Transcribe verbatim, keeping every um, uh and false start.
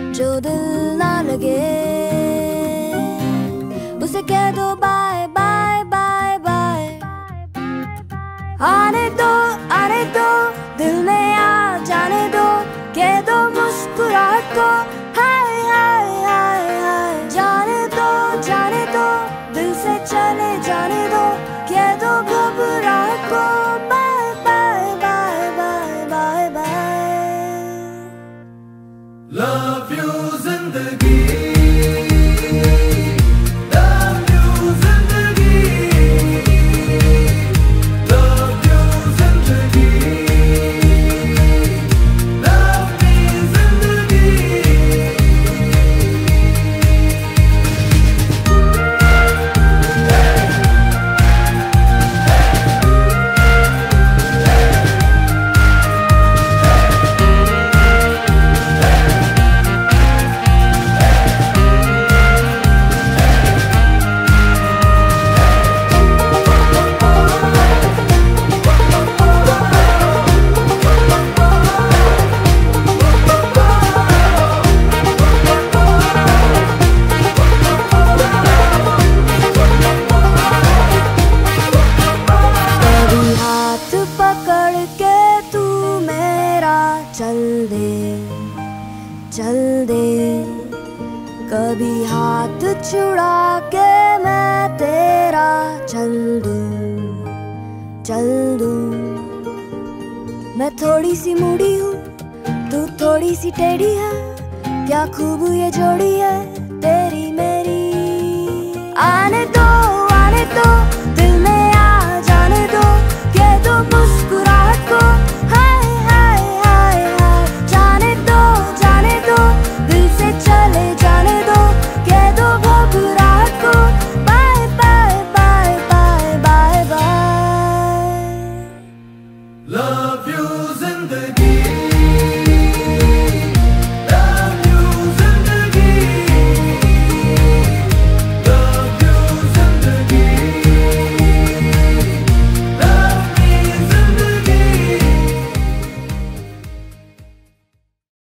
जो दिल ना लगे उसे कह दो बाय बाय बाय बाय। आने दो आने दो दिल में आ जाने दो, कह दो मुस्कुराहट को हाय हाय हाय हाय। जाने दो जाने दो दिल से चले जाने दो, कह दो घबराहट को bye bye bye bye bye bye. Love you जिंदगी, चल दे चल दे कभी हाथ छुड़ा के मैं तेरा चल दूं चल दूं। मैं थोड़ी सी मूडी हूँ तू थोड़ी सी टेढ़ी है, क्या खूब ये जोड़ी है तेरी